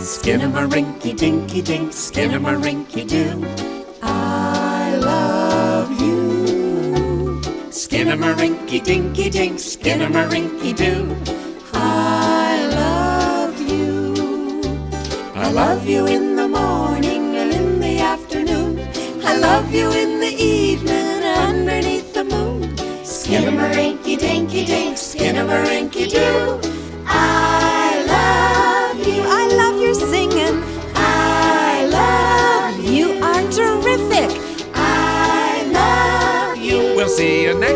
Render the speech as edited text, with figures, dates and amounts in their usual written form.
Skinnamarink-a-dinky-dink, skinnamarink-a-doo. I love you. Skinnamarink-a-dinky-dink, skinnamarink-a-doo. I love you. I love you in the morning and in the afternoon. I love you in the evening underneath the moon. Skinnamarink-a-dinky-dink, skinnamarink-a-doo. I love you. I love your singing. I love you. You are terrific. I love you. We'll see you next